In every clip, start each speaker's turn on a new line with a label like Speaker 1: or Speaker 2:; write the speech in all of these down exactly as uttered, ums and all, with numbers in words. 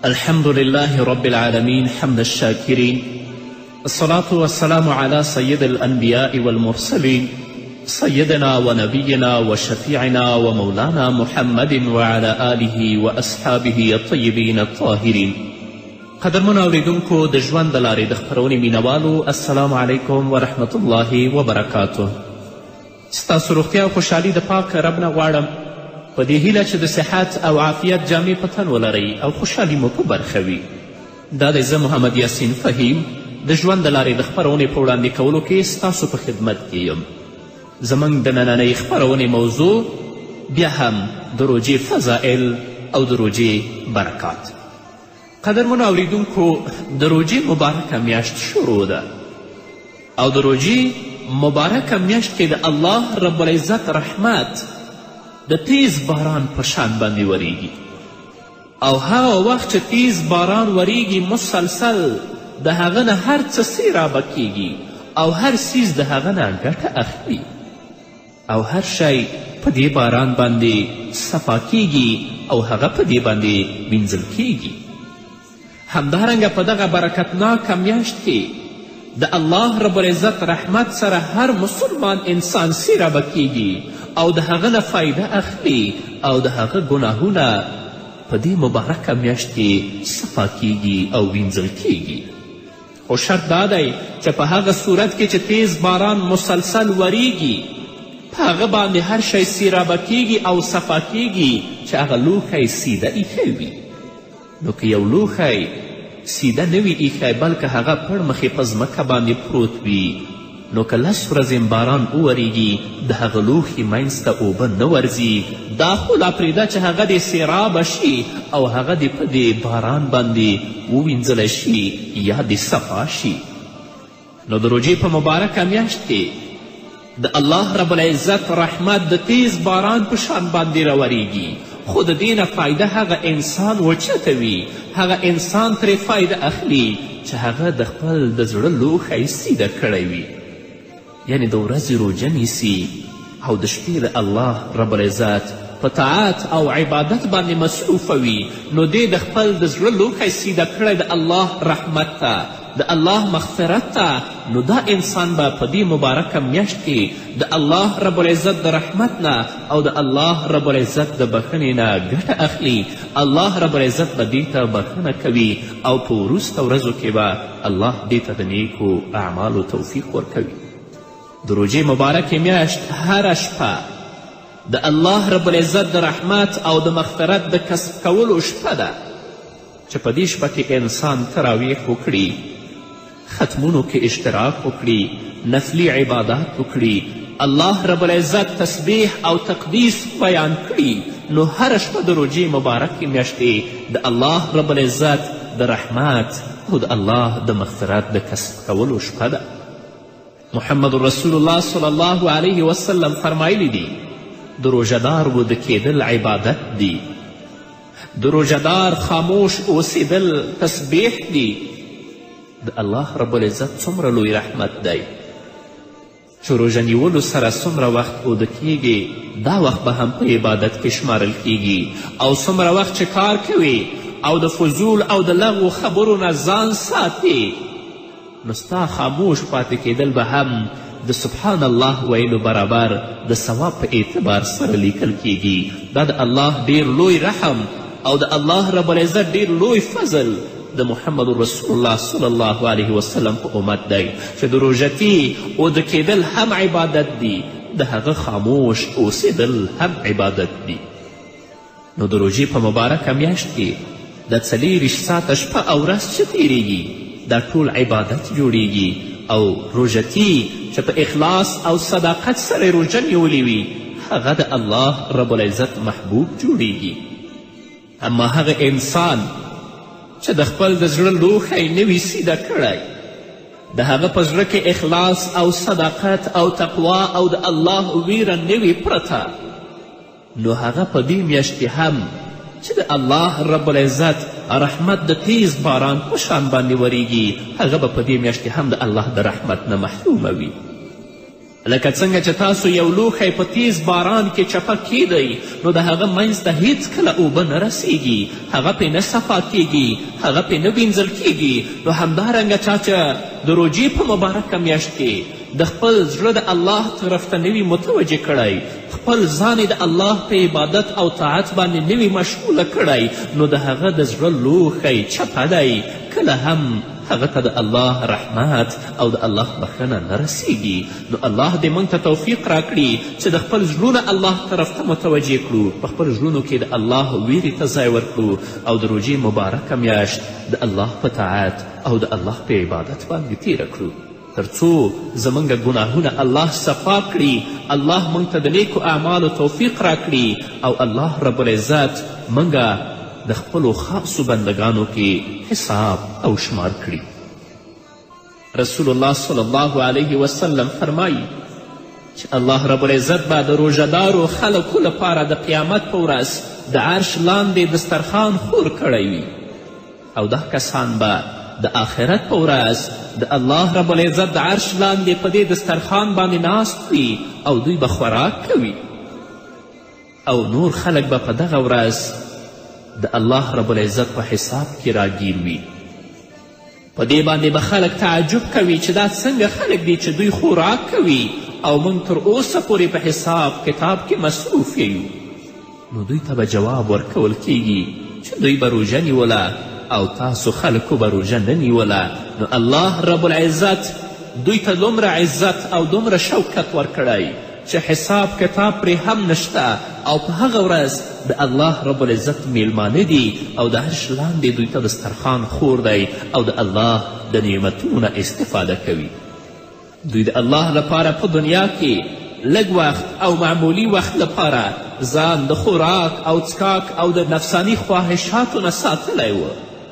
Speaker 1: الحمد لله رب العالمين حمد الشاكرين، الصلاة والسلام على سيد الأنبياء والمرسلين سيدنا ونبينا وشفيعنا ومولانا محمد وعلى آله وأصحابه الطيبين الطاهرين. قدرمنو اوریدونکو د ژوند د لارې د خپرونې مینوالو، السلام علیکم ورحمة الله وبرکاته. ستاسو روغتیا او خوشحالي د پاک رب نه غواړم، په دې هیله چې د صحت او عافیت جامې په تن ولرئ او خوشحالي مو په برخه وي. دا دی زه محمد یاسین فهیم د ژوند د لارې د خپرونې په وړاندې کولو کې ستاسو په خدمت کې یم. زموږ د نننۍ خپرونې موضوع بیا هم د روژې فضائل او د روژې برکات. قدرمنو اوریدونکو، د روژې مبارکه میاشت شروع ده او د روژې مبارکه میاشت کې د الله رب العزت رحمت د تیز باران په شان باندې وریږي، او هغه وخت چې تیز باران وریږي مسلسل د هغه نه هر څه سیرابه کیږي او هر سیز د هغه نه ګټه اخلي او هر شی په دې باران باندې صفا کیږي او هغه په دې باندې وینځل کیږي. همدارنګه په دغه برکتناکه میاشت کې د الله رب العزت رحمت سره هر مسلمان انسان سیرابه کیږي او د هغه نه فایده اخلي او د هغه ګناهونه په دې مبارکه میاشت کې صفا کیږي او وینځل کیږي. خو شرط دا دی چې په هغه صورت کې چې تیز باران مسلسل وریږي په هغه باندې هر شی سیرابه کیږي او صفا کیږي چې هغه لوښی سیده ایښی وي. نو که یو لوښی سیده نه وي ایښی بلکې هغه پړ مخې په ځمکه باندې پروت وي، نو که لس ورځې باران ووریږي د هغه لوښي منځ ته اوبه نه ورځي، دا خو لا پرېږده چې هغه دې سیرابه شي او هغه دې په دې باران باندې ووینځلی شي یا دې صفا شي. نو د روژې په مبارکه میاشت کې د الله رب العزت رحمت د تیز باران په شان باندې راوریږي، خو د دې نه فایده هغه انسان وچتوي، هغه انسان ترې فایده اخلي چې هغه د خپل د زړه لوښی سیده کړی وي، یعنی د ورځې روژه نیسي او د شپې د الله رب العزت په طاعت او عبادت باندې مصروفه وي، نو دې د خپل د زړه لوښی سیده کړی د الله رحمت ته، د الله مغفرت ته. نو دا انسان به په دې مبارکه میاشت کې د الله رب العزت د رحمت نه او د الله رب العزت د بخښنې نه ګټه اخلي. الله رب العزت به دې ته بخښنه کوي او په وروسته ورځو کې به الله دې ته د نیکو اعمالو توفیق ورکوي. د روژې مبارکې میاشت هره شپه د الله رب العزت د رحمت او د مغفرت د کسب کولو شپه ده چې په دې شپه کې انسان تراویح وکړي، ختمونو کې اشتراک وکړي، نفلي عبادات وکړي، الله رب العزت تسبیح او تقدیس بیان کړي. نو هره شپه د روژې مبارکې میاشتې د الله رب العزت د رحمت او د الله د مغفرت د کسب کولو شپه ده. محمد رسول الله صلی الله علیه وسلم فرمایلی دی د روژهدار وده کیدل عبادت دی، د روژهدار خاموش اوسیدل تسبیح دی. د الله رب العزت څومره لوی رحمت دی چې روژه نیولو سره څومره وخت اوده کیږي دا وخت به هم په عبادت کې شمارل کیږي، او څومره وخت چې کار کوي او د فضول او د لغو خبرو نه ځان ساتي، نو ستا خاموش پاتې کیدل به هم د سبحان الله ویلو برابر د ثواب په اعتبار سره لیکل کیږي. دا د الله ډیر لوی رحم او د الله رب العزت ډیر لوی فضل د محمد رسول الله صلی الله علیه وسلم په امت دی چې د روژتي اوده کیدل هم عبادت دی، د هغه خاموش اوسیدل هم عبادت دی. نو د روژې په مبارکه میاشت کې د څلېرویشت ساعته شپه او ورځ چې تیریږي دا ټول عبادت جوړیږي، او روژتي چې په اخلاص او صداقت سره روژه نیولې وي هغه د الله رب العزت محبوب جوړیږي. اما هغه انسان چې د خپل د زړه لوښی نه وي سیده کړی، د هغه په زړه کې اخلاص او صداقت او تقوا او د الله ویره نه وي پرته، نو هغه په دې میاشت کې هم چې د الله رب العزت رحمت د تیز باران په شان باندې وریږي هغه به په دې میاشت کې هم د الله د رحمت نه محرومه وي. لکه څنګه چې تاسو یو لوښی په تیز باران کې چپه کیدئ نو د هغه منځ ته هیڅکله اوبه نه رسیږي، هغه پرې نه صفا کیږي، هغه پرې نه وینځل کیږي. نو همدارنګه چا چې د روژې په مبارکه میاشت کې د خپل زړه د الله طرف ته نوي متوجه کړی، خپل ځان د الله په عبادت او طاعت باندې نوي مشغوله کړی، نو د هغه د زړه لوښی چپه دی، کله هم هغه ته د الله رحمت او د الله بخښنه نه رسیږي. نو الله دې موږ ته توفیق راکړي چې د خپل زړونه الله طرف ته متوجه کړو، په خپل زړونو کې د الله ویرې ته ځای ورکړو او د روژې مبارکه میاشت د الله په طاعت او د الله په عبادت باندې تیره کړو، تر څو زموږ ګناهونه الله صفا کړي، الله موږ ته د نیکو اعمالو توفیق راکړي او الله رب العزت موږ د خپلو خاصو بندگانو کې حساب او شمار کړي. رسول الله صلی الله علیه وسلم فرمایي چې الله رب العزت به د روژهدارو خلکو لپاره د قیامت په ورځ د عرش لاندې دسترخوان خور کړی وي او دا کسان به د آخرت په ورځ د الله رب العزت د عرش لاندې په دې دسترخوان باندې ناست وي او دوی به خوراک کوي او نور خلک به په دغه ورځ د الله رب العزت په حساب کې راګیر وي. په دې باندې به خلک تعجب کوي چې دا څنګه خلک دي چې دوی خوراک کوي او موږ تر اوسه پورې په حساب کتاب کې مصروف یو. نو دوی ته به جواب ورکول کیږي چې دوی به روژه نیوله او تاسو خلکو به روژه نه نیوله. نو الله رب العزت دوی ته دومره عزت او دومره شوکت ورکړی چې حساب کتاب پرې هم نشته او په هغه ورځ د الله رب العزت میلمانه دي او د عرش لاندې دوی ته دسترخوان خور دی او د الله د نعمتونو نه استفاده کوي. دوی د الله لپاره په دنیا کې لږ وخت او معمولی وخت لپاره ځان د خوراک او څکاک او د نفسانی خواهشاتو نه ساتلی و.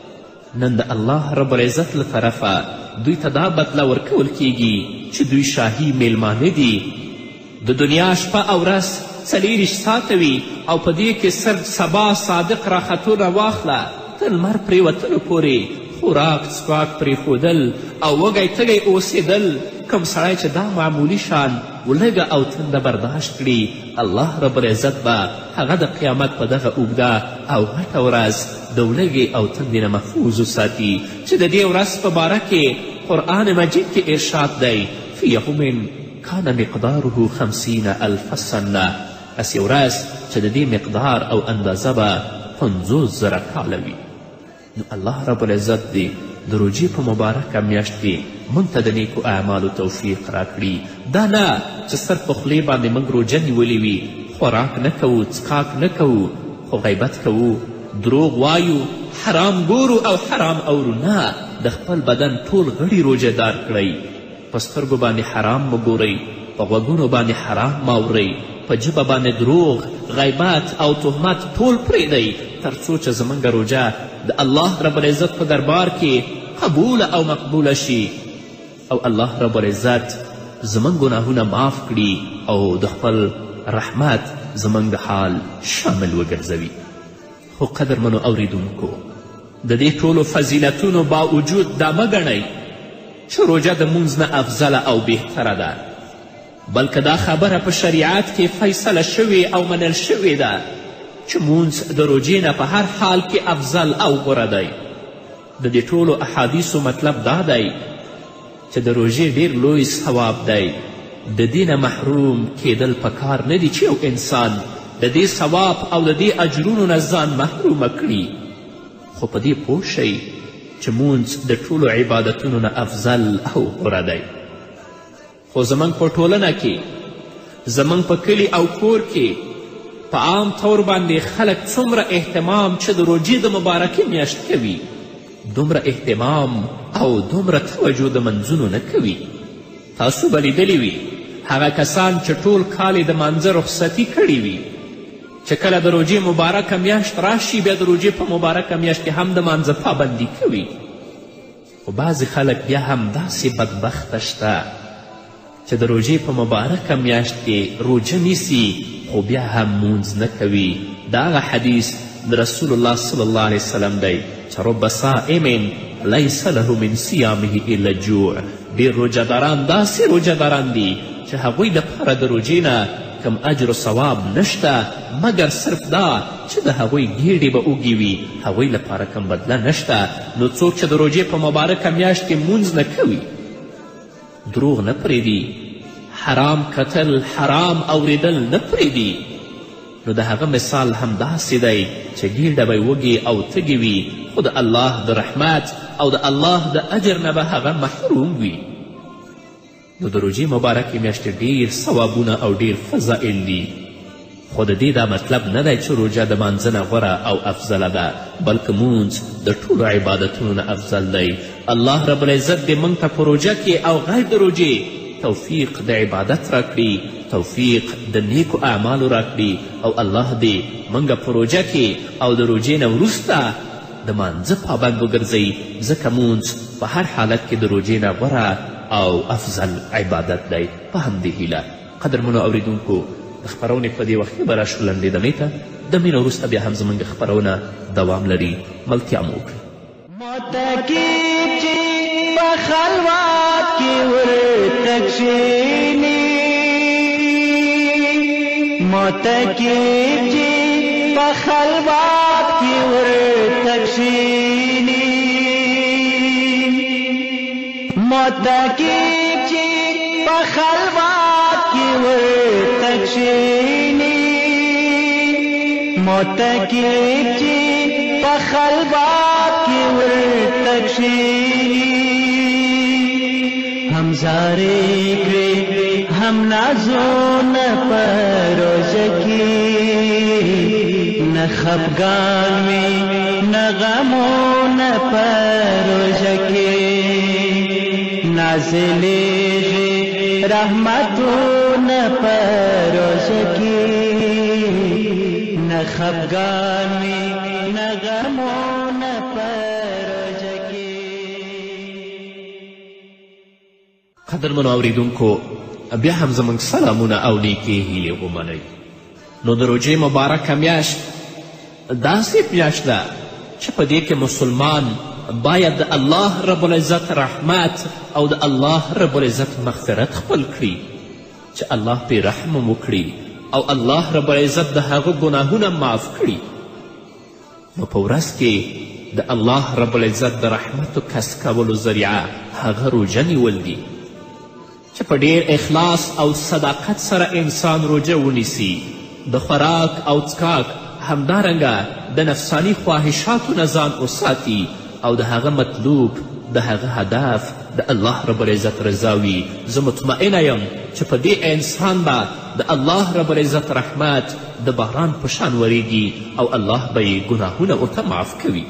Speaker 1: نن د الله رب العزت له طرفه دوی ته دا بدله ورکول کیږي چې دوی شاهي میلمانه دي. د دنیا شپه او ورځ څلېرویشت ساعته وي او په دې کې صرف سبا صادق راختو راواخله تر لمر پرېوتلو پورې خوراک څښاک پرېښودل او وږی تږی اوسېدل، کوم سړی چې دا معمولي شان ولږه او تنده برداشت کړي، الله رب العزت به هغه د قیامت په دغه اوږده او غټه ورځ د ولږې او تندې نه محفوظ وساتي چې د دې ورځ په باره کې قرآن مجید کې ارشاد دی فی یوم کان مقداره خمسین الف سنه، هسې ورځ چې د دې مقدار او اندازه به پنځوس زره کاله وي. نو الله رب العزت دې د روژې په مبارکه میاشت کې موږ ته د نیکو اعمالو توفیق راکړي. دا نه چې صرف په خولې باندې موږ روژه نیولې وي، خوراک نه کوو، څښاک نه کوو، خو غیبت کوو، دروغ وایو، حرام ګورو او حرام اورو. نه، د خپل بدن ټول غړي روژه دار کړئ. په سترګو باندې حرام مه ګورئ، په غوږونو باندې حرام مه اورئ، په ژبه باندې دروغ، غیبت او تهمت ټول پرېږدئ تر څو چې زموږ روژه د الله رب العزت په دربار کې قبوله او مقبوله شي او الله رب العزت زموږ ګناهونه معاف کړي او د خپل رحمت زموږ د حال شامل وګرځوي. خو قدرمنو اوریدونکو، د دې ټولو فضیلتونو باوجود دا مه ګڼئ چې روژه د مونځ نه افضله او بهتره ده، بلکې دا خبره په شریعت کې فیصله شوې او منل شوې ده چې مونځ د روژې نه په هر حال کې افضل او غوره دی. د دې ټولو احادیثو مطلب دا دی چې د روژې ډیر لوی ثواب دی. د دې نه محروم کیدل پکار نه دي چې یو انسان د دې ثواب او د دې اجرونو نه ځان محرومه کړي، خو په دې پوه شئ چې مونځ د ټولو عبادتونو نه افضل او غوره دی. خو زموږ په ټولنه کې، زموږ په کلي او کور کې په عام طور باندې خلک څومره اهتمام چې د روژې د مبارکې میاشت کوي، دومره اهتمام او دومره توجه د منځونو نه کوي. تاسو به لیدلی وي هغه کسان چې ټول کال یې د مانځه رخصتي کړې وي، چې کله د روژې مبارکه میاشت راشي بیا د روژې په مبارکه میاشت کې هم د مانځه پابندي کوي. خو بعضې خلک بیا هم داسې بدبخته شته چې د روژې په مبارکه میاشت کې روژه نیسي خو بیا هم مونځ نه کوي. د هغه حدیث د رسول الله صلی الله علیه وسلم دی چې رب صائم لیس له من صیامه الا الجوع. ډېر روژهداران داسې روژهداران دي چې چې هغوی دپاره د روژې نه کم اجر و ثواب نشته مګر صرف دا چې د هغوی ګیډې به اوږې وي هغوی لپاره کم بدله نشته. نو څوک چې د روژې په مبارکه میاشت کې مونځ نه کوي، دروغ نه پرېږدي، حرام کتل حرام اوریدل نه پرېږدي، نو د هغه مثال هم داسې دی چې ګیډه به وږې او تږې وي خو د الله د رحمت او د الله د اجر نه به هغه محروم وي. نو د روژې مبارکې میاشتې ډیر ثوابونه او ډیر فضائل دي، خو د دې دا مطلب نه دی چې روژه د مانځه نه غوره او افضله ده، بلکې مونځ د ټولو عبادتونو نه افضل دی. الله رب العزت دې موږ ته په روژه کې او غیر د روژې توفیق د عبادت راکړي، توفیق د نیکو اعمالو راکړي، او الله دې موږ په روژه کې او د روژې نه وروسته د مانځه پابند وګرځوي، ځکه مونځ په هر حالت کې د روژې نه غوره او افضل عبادت دی. په همدې هیله قدرمنو اوریدونکو د خپرونې په دې وخت کې به راشو لنډېدنې ته، د مینه وروسته بیا هم زموږ خپرونه دوام لري. ملتیا مو وکړئ.
Speaker 2: متقیب چې په خلوت کې ورته کښېني، متقیب چې په خلوت کې ورته کښېني، متقیب چې په خلوت کې ورته کښېني، متقیب چې په خلوت کې ورته کښېني، هم زارې کړې هم نازونه په روژه کې، نه خفګان وي نه غمونه په روژه کې، نازلېږي رحمتونه په روژه کې، نه خفګان وي نه غمونه په روژه کې.
Speaker 1: قدرمنو اوریدونکو بیا هم زموږ سلامونه او نیکې هیلې ومنئ. نو د روژې مبارکه میاشت داسې میاشت ده چې په دې کې مسلمان باید د الله رب العزت رحمت او د الله رب العزت مغفرت خپل کړي، چې الله پې رحم وکړي او الله رب العزت د هغه ګناهونه معاف کړي. نو په ورځ کې د الله رب العزت د رحمتو کسب کولو ذریعه هغه روژه نیول دي، چې په ډیر اخلاص او صداقت سره انسان روژه ونیسي، د خوراک او څښاک همدارنګه د نفسانی خواهشاتو نه ځان وساتي او د هغه مطلوب د هغه هدف د الله رب العزت رضا وي. زه مطمئنه یم چې په دې انسان به د الله رب العزت رحمت د باران په شان وریږي او الله به یې ګناهونه ورته معاف کوي.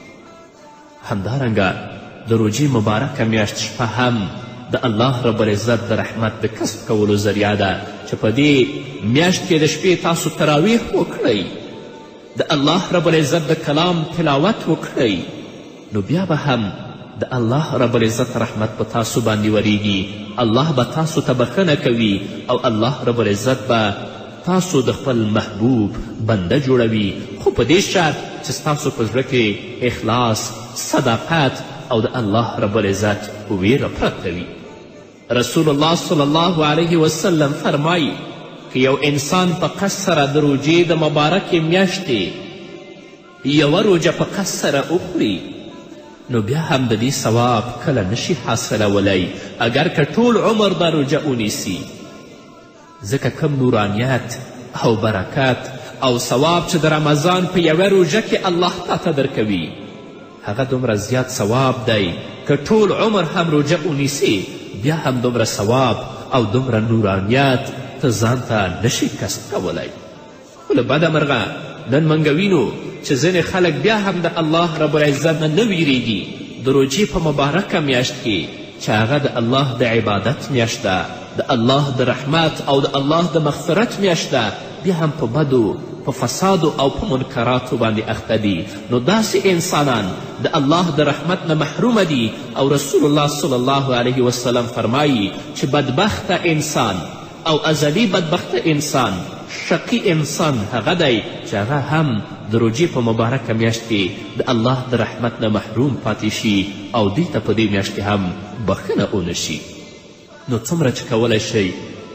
Speaker 1: همدارنګه د روژې مبارکه میاشت شپه هم د الله رب العزت د رحمت د کسب کولو ذریعه ده، چې په دې میاشت کې د شپې تاسو تراویح وکړئ، د الله رب العزت د کلام تلاوت وکړئ، نو بیا به هم د الله رب العزت رحمت په تاسو باندې وریږي، الله به تاسو ته بخښنه کوي او الله رب العزت به تاسو د خپل محبوب بنده جوړوي، خو په دې شرط چې ستاسو په زړه کې اخلاص، صداقت او د الله رب العزت ویره پرته وي. رسول الله صلی الله علیه وسلم فرمایي که یو انسان په قصد سره د روژې د مبارکې میاشتې یوه روژه په قصد سره وخوري، نو بیا هم د دې ثواب کله نشي حاصلولی اگر که ټول عمر دا روژه ونیسي، ځکه کم نورانیت او برکت او ثواب چې د رمضان په یوه روژه کې الله تاته درکوي، هغه دومره زیات ثواب دی که ټول عمر هم روژه ونیسي بیا هم دومره ثواب او دومره نورانیت ته ځان ته نشي کسب کولی. خو له بده مرغه نن موږ وینو چې ځینې خلک بیا هم د الله رب العزت نه نه ویریږي د روژې په مبارکه میاشت کې چې هغه د الله د عبادت میاشت ده، د الله د رحمت او د الله د مغفرت میاشت ده، بیا هم په بدو، په فسادو او په منکراتو باندې اخته دي. نو داسې انسانان د الله د رحمت نه محرومه دي او رسول الله صلی الله علیه وسلم فرمایي چې بدبخته انسان او ازلی بدبخته انسان، شقی انسان هغه دی چې هغه هم د روژې په مبارکه میاشت کې د الله د رحمت نه محروم پاتې شي او دې ته په دې میاشت کې هم بخښنه ونه شي. نو څومره چې کولی شئ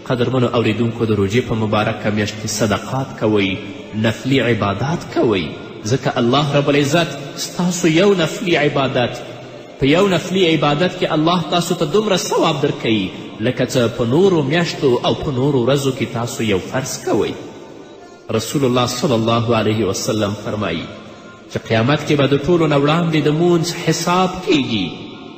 Speaker 1: قدرمنو اوریدونکو د روژې په مبارکه میاشت کې صدقات کوئ، نفلي عبادات کوئ، ځکه الله رب العزت ستاسو یو نفلي عبادت په یو نفلي عبادت کې الله تاسو ته دومره ثواب درکوي لکه څه په نورو میاشتو او په نورو ورځو کې تاسو یو فرض کوئ. رسول الله صلی الله علیه وسلم فرمایي چې قیامت کې به د ټولو نه وړاندې د مونځ حساب کیږي.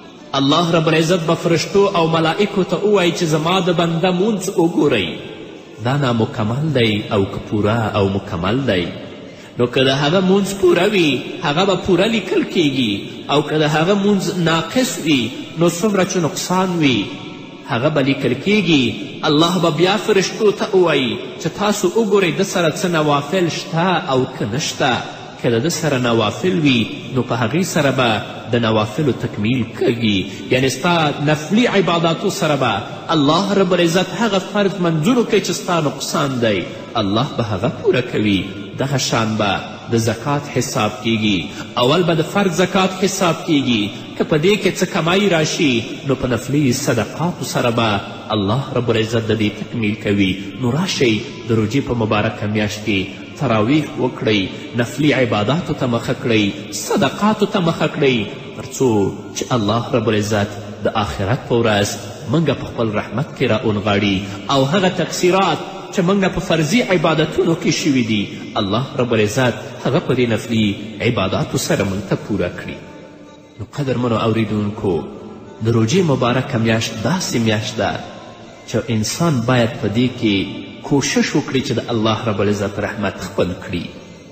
Speaker 1: الله رب العزت به فرشتو او ملائکو ته ووایي چې زما د بنده مونځ وګورئ، دا نامکمل دی او که پوره او مکمل دی. نو که د هغه مونځ پوره وي هغه به پوره لیکل کیږي، او که د هغه مونځ ناقص وي نو څومره چې نقصان وي هغه به لیکل کیږي. الله به بیا فرشتو ته ووایي چې تاسو وګورئ د سره څه نوافل شته او که نشته. که د ده سره نوافل وي نو په هغې سره به د نوافلو تکمیل کږي، یعنې ستا نفلي عباداتو سره به الله رب العزت هغه فرض منځونو کوي چې ستا نقصان دی الله به هغه پوره کوي. دغه شان به د زکات حساب کیږي، اول به د فرض زکات حساب کیږي، که په دې کې څه کمایی راشي نو په نفلي صدقاتو سره به الله رب العزت د دې تکمیل کوي. نو راشئ د روژې په مبارکه میاشت کې تراویح وکړئ، نفلي عباداتو ته مخه کړئ، صدقاتو ته مخه کړئ، تر څو چې الله رب العزت د آخرت په ورځ موږ په خپل رحمت کې را اونغاړي او هغه تقصیرات چې موږ په فرضي عبادتونو کې شوي دي الله رب العزت هغه په دې نفلي عباداتو سره موږ ته پوره کړي. نو قدرمنو اوریدونکو د روژې مبارکه میاشت داسې میاشت ده چې انسان باید په دې کې کوشش وکړي چې د الله رب العزت رحمت خپل کړي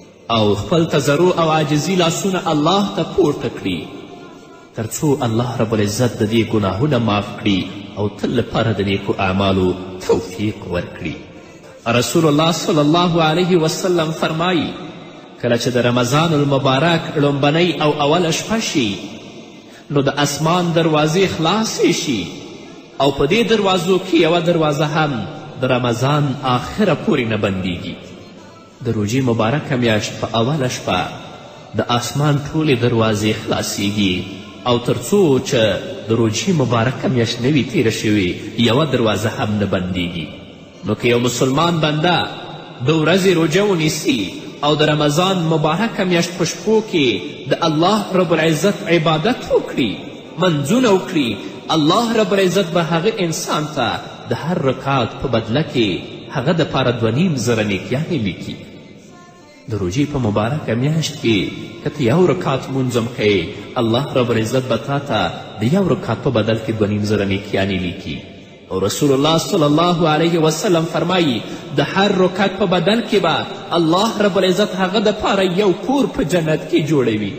Speaker 1: او خپل تضرع او عاجزي لاسونه الله ته پورته کړي تر څو الله رب العزت د دې ګناهونه معاف کړي او تل لپاره د نیکو اعمالو توفیق ورکړي. رسول الله صلی الله علیه وسلم فرمایي کله چې د رمضان المبارک لومبنۍ او اوله شپه شي نو د اسمان دروازې خلاصې شي او په دې دروازو کې یوه دروازه هم د رمضان آخره پورې نه بندیږي. د روژې مبارکه میاشت په اوله شپه د اسمان ټولې دروازې خلاصیږي او تر څو چې د روژې مبارکه میاشت نه وي تیره شوې یوه دروازه هم نه بندیږي. نو که یو مسلمان بنده د ورځې روژه ونیسي او د رمضان مبارکه میاشت په شپو کې د الله رب العزت عبادت وکړي، منځونه وکړي، الله رب العزت به هغه انسان ته د هر رکعت په بدله کې هغه دپاره دوه نیم زره نیکیانې لیکي. د روژې په مبارکه میاشت کې که ته یو رکعت مونځ هم کوې الله رب العزت به تا ته د یو رکعت په بدل کې دوه نیم زره نیکیانې لیکي. او رسول الله صلی الله علیه وسلم فرمایي د هر رکعت په بدل کې به الله رب العزت هغه دپاره یو کور په جنت کې جوړوي.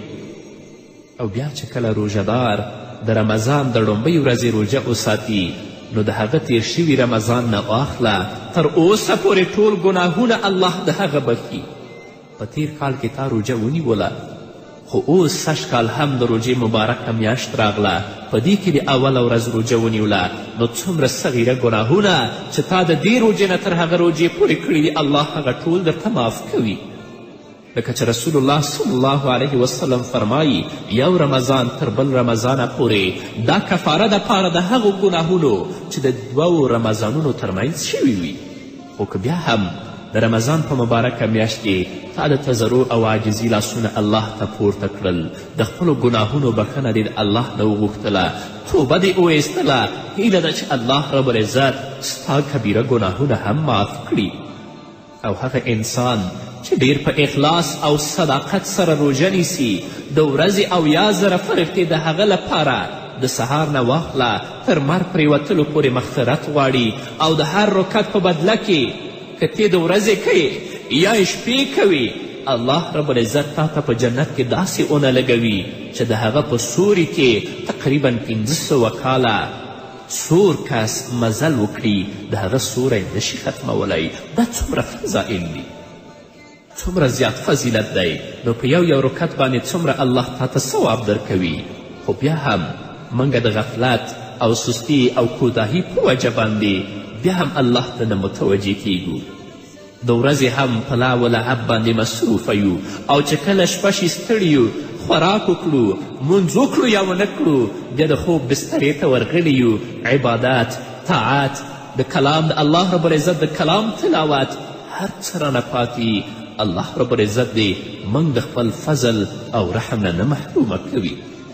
Speaker 1: او بیا چې کله روژهدار د رمضان د لومبۍ ورځې روژه وساتي نو د هغه تیر شوي رمضان نه واخله تر اوسه پورې ټول ګناهونه الله د هغه بخي. په تیر کال کې تا روژه ونیوله خو اوس سږ کال هم د روژې مبارکه میاشت راغله په دې کې د اوله ورځ روژه ونیوله نو څومره صغیره ګناهونه چې تا د دې روژې نه تر هغه روژې پورې کړي دي الله هغه ټول درته معاف کوي. لکه چې رسول الله صلی الله علیه وسلم فرمایي یو رمضان تر بل رمضانه پورې دا کفاره د پاره د هغو ګناهونو چې د دوو رمضانونو ترمنځ شوي وي. خو که بیا هم د رمضان په مبارکه میاشت کې تا د تضرع او عاجزي لاسونه الله ته پورته کړل، د خپلو ګناهونو بخښنه دې د الله نه وغوښتله، توبه دې وایستله، هیله ده چې الله رب العزت ستا کبیره ګناهونه هم معاف کړي. او هغه انسان چې ډیر په اخلاص او صداقت سره روژه نیسي د ورځې او یا زره فرښتې د هغه لپاره د سهار نه واخله تر مر پرېوتلو پورې مغفرت غواړي او د هر رکعت په بدله کې که ته د ورځې کوې یا شپې کوي الله رب العزت تا ته په جنت کې داسې اونه لګوي چې د هغه په سوري کې تقریبا پنځه سوه کاله سور کس مزل وکړي د هغه سوری نشي ختمولی. دا څومره فضائل دي، څومره زیات فضیلت دی. نو په یو یو رکعت باندې څومره الله تا ته ثواب درکوي. خو بیا هم موږ د غفلت او سستی او کوتاهي په وجه باندې بیا هم الله ته نه متوجه کیږو. د ورځې هم په لا و لعب باندې مصروفه یو او چې کله شپه شي ستړي یو خوراک وکړو، مونځ وکړو یا ونه کړو، بیا د خوب بسترې ته ورغلي یو، عبادات، طاعت د کلام د الله رب العزت د کلام تلاوت هر څه رانه پاتې الله رب العزت دې موږ د خپل فضل او رحم نه نه محرومه کوي.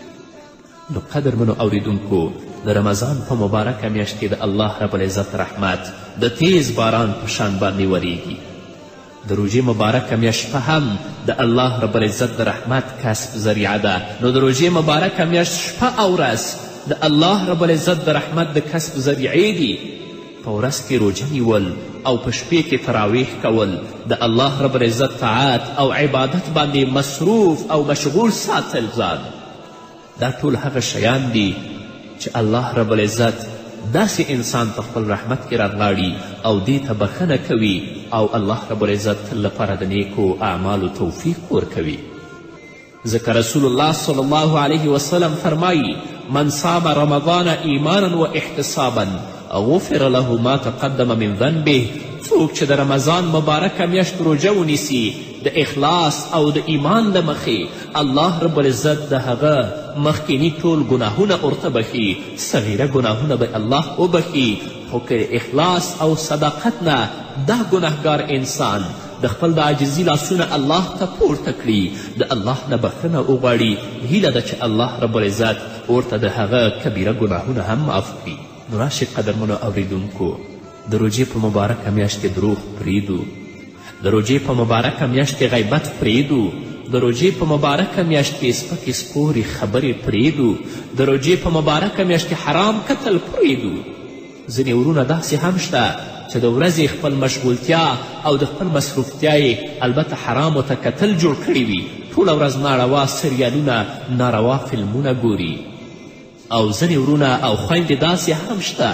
Speaker 1: نو قدرمنو اوریدونکو د رمضان په مبارکه میاشت کې د الله رب العزت رحمت د تیز باران په شان باندې وریږي. د روژې مبارکه میاشت شپه هم د الله رب العزت د رحمت کسب ذریعه ده. نو د روژې مبارکه میاشت شپه او ورځ د الله رب العزت د رحمت د کسب ذریعې دي. په ورځ کې روژه نیول او په شپې کې تراویح کول، د الله رب العزت طاعت او عبادت باندې مصروف او مشغول ساتل ځان، دا ټول هغه شیان دي چې الله رب العزت داسې انسان په خپل رحمت کې راغلاړي او دې ته بخښنه کوي او الله رب العزت تل لپاره د نیکو اعمالو توفیق ورکوي. ځکه رسول الله صلی الله علیه وسلم فرمایي: من صام رمضان ایمانا و احتسابا غفر له ما تقدم من ذنبه. څوک چې د رمضان مبارکه میاشت روژه ونیسي د اخلاص او د ایمان له مخې، الله رب العزت د هغه مخکیني ټول ګناهونه ورته بخي، صغیره ګناهونه به الله وبخي. خو که اخلاص او صداقت نه دا ګناهګار انسان د خپل د عاجزي لاسونه الله ته پورته کړي، د الله نه بخښنه وغواړي، هیله ده چې الله رب العزت ورته د هغه کبیره ګناهونه هم معاف کړي. نو راشئ قدرمنو اوریدونکو، د روژې په مبارکه میاشت کې دروغ پرېږدو، د روژې په مبارکه میاشت کې غیبت پرېږدو، د روژې په مبارکه میاشت کې سپکې سپورې خبرې پرېږدو، د روژې په مبارکه میاشت کې حرام کتل پرېږدو. ځینې ورونه داسې هم شته چې د ورځې خپل مشغولتیا او د خپل مصروفتیا یې البته حرامو ته کتل جوړ کړي وي. ټوله ورځ ناروا سریالونه، ناروا فلمونه ګوري. او ځینې ورونه او خویندې داسې هم شته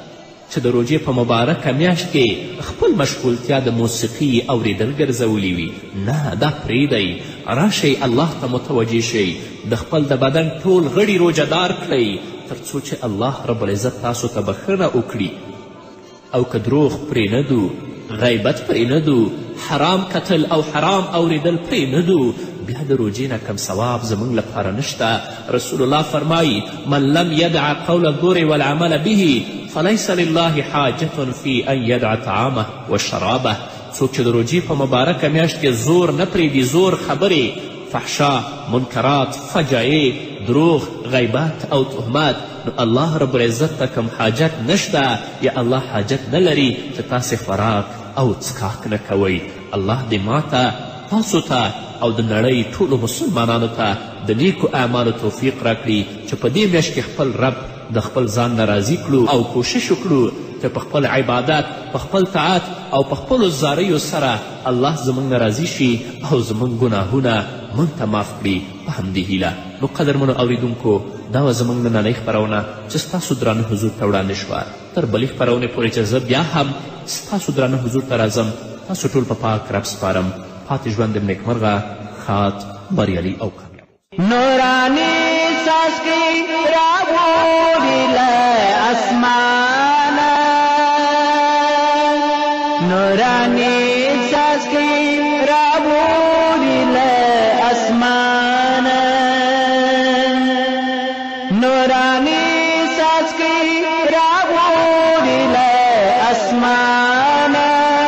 Speaker 1: چې د روژې په مبارکه میاشت کې خپل مشغولتیا د موسیقي اوریدل ګرځولي وي. نه، دا پرېږدئ، راشئ الله ته متوجه شئ، د خپل د بدن ټول غړي روژهدار کړئ تر څو چې الله رب العزت تاسو ته بخښنه وکړي. او که دروغ پرېږدو، غیبت پرېږدو، حرام کتل او حرام اوریدل پرېږدو، بیا د روژې نه کم ثواب زموږ لپاره نشته. رسول الله فرمایي: من لم یدع قول الزور والعمل به فلیس لله حاجة فی ان یدع طعامه و شرابه. څوک چې د روژې په مبارکه میاشت کې زور نه پرېږدي، زور خبرې، فحشا، منکرات، فجایع، دروغ، غیبت او تهمت، نو الله رب العزت ته کم حاجت نشته، یا الله حاجت نه لري چې تاسې خوراک او څښاک نه کوئ. الله دې ماته، تاسو ته او د نړۍ ټولو مسلمانانو ته د نیکو اعمالو توفیق راکړي چې په دې میاشت کې خپل رب د خپل ځان نه راضي کړو او کوشش وکړو چې په خپل عبادت، په خپل طاعت او په خپلو زاریو سره الله زموږ نه راضي شي او زموږ ګناهونه موږ ته معاف کړي په همدې هیله. نو قدرمنو اوریدونکو، دا وه زموږ نننۍ خپرونه چې ستاسو درانه حضور ته وړاندې شوه. تر بلې خپرونې پورې چې زه بیا هم ستاسو درانه حضور ته راځم، تاسو ټول په پاک رب سپارم. پاتې ژوند د نیکمرغه، ښاد، بریالي او کامیاب.
Speaker 2: نورانی څاڅکي راوړي له اسمانه، نورانی څاڅکي راوړي له اسمانه، نورانی څاڅکي راوړي له اسمانه،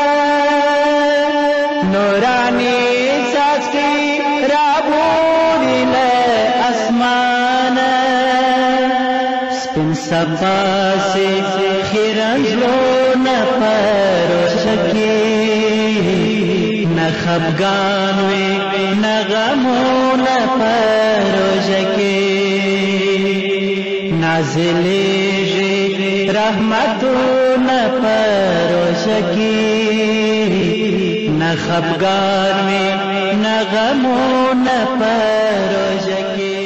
Speaker 2: نورانی څاڅکي راوړي له اسمانه، سپین سبا سے خیرن زړونه په روژه کې، نه خفګان وي نه غمونه په روژه کې، نازلېږي رحمتونه په روژه کې، نه خفګان وي نه غمونه په روژه کې.